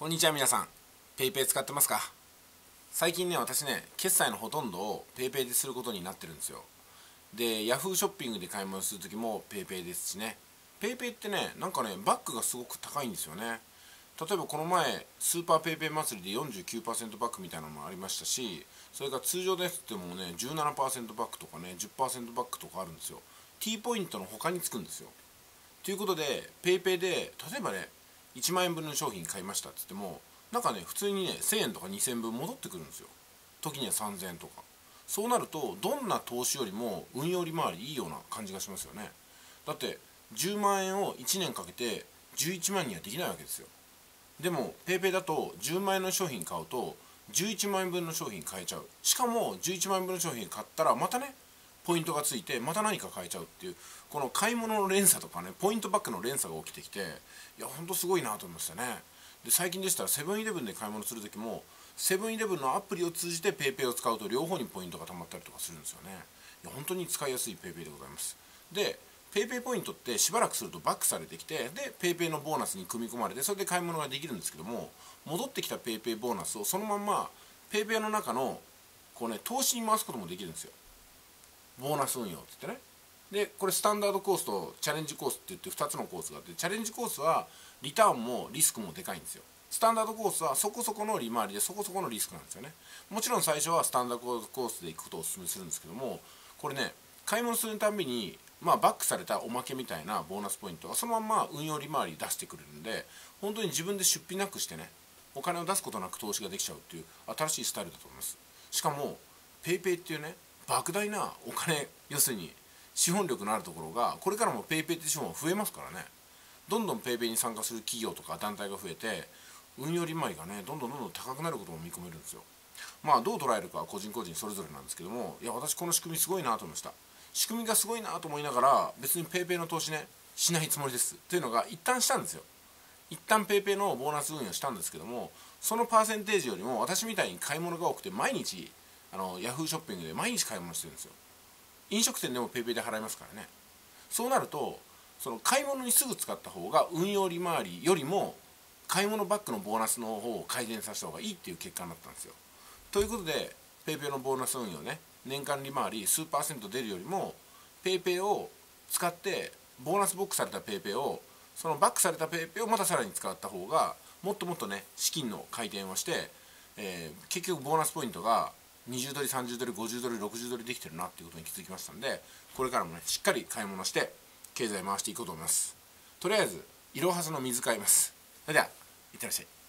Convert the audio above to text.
こんにちは皆さん。ペイペイ使ってますか？最近ね、私ね、決済のほとんどをペイペイですることになってるんですよ。で、ヤフーショッピングで買い物するときもペイペイですしね。ペイペイってね、なんかね、バックがすごく高いんですよね。例えばこの前、スーパーペイペイ祭りで 49% バックみたいなのもありましたし、それから通常でやってもね、17% バックとかね、10% バックとかあるんですよ。T ポイントの他につくんですよ。ということで、ペイペイで、例えばね、1万円分の商品買いましたって言っても、なんかね、普通にね、1000円とか2000円分戻ってくるんですよ。時には3000円とか。そうなると、どんな投資よりも運用利回りいいような感じがしますよね。だって、10万円を1年かけて11万にはできないわけですよ。でも、ペイペイだと10万円の商品買うと、11万円分の商品買えちゃう。しかも、11万円分の商品買ったら、またね、ポイントがついてまた何か買えちゃうっていう、この買い物の連鎖とかね、ポイントバックの連鎖が起きてきて、いやほんとすごいなと思いましたね。で、最近でしたらセブンイレブンで買い物する時も、セブンイレブンのアプリを通じてペイペイを使うと両方にポイントが貯まったりとかするんですよね。いや本当に使いやすいペイペイでございます。で、ペイペイポイントってしばらくするとバックされてきて、でペイペイのボーナスに組み込まれて、それで買い物ができるんですけども、戻ってきたペイペイボーナスをそのまんまペイペイの中のこうね、投資に回すこともできるんですよ。ボーナス運用って言ってね。でこれスタンダードコースとチャレンジコースって言って2つのコースがあって、チャレンジコースはリターンもリスクもでかいんですよ。スタンダードコースはそこそこの利回りでそこそこのリスクなんですよね。もちろん最初はスタンダードコースで行くことをお勧めするんですけども、これね、買い物するたびにバックされたおまけみたいなボーナスポイントはそのまんま運用利回り出してくれるんで、本当に自分で出費なくしてね、お金を出すことなく投資ができちゃうっていう新しいスタイルだと思います。しかも PayPay っていうね、莫大なお金、要するに資本力のあるところがこれからも PayPay って資本は増えますからね。どんどん PayPay に参加する企業とか団体が増えて、運用利回りがね、どんどん高くなることも見込めるんですよ。どう捉えるかは個人個人それぞれなんですけども、いや私この仕組みすごいなと思いました。仕組みがすごいなと思いながら、別に PayPay の投資ね、しないつもりですというのが一旦したんですよ。一旦 PayPay のボーナス運用したんですけども、そのパーセンテージよりも私みたいに買い物が多くて、毎日ヤフーショッピングで毎日買い物してるんですよ。飲食店でも PayPay で払いますからね。そうなると、その買い物にすぐ使った方が運用利回りよりも買い物バックのボーナスの方を改善させた方がいいっていう結果になったんですよ。ということで PayPay のボーナス運用ね、年間利回り数パーセント出るよりも PayPay を使ってボーナスボックスされた PayPay を、そのバックされた PayPay をまたさらに使った方がもっともっとね、資金の回転をして、結局ボーナスポイントが20ドル30ドル50ドル60ドルできてるなっていうことに気づきましたんで、これからもねしっかり買い物して経済回していこうと思います。とりあえずいろはすの水買います。それではいってらっしゃい。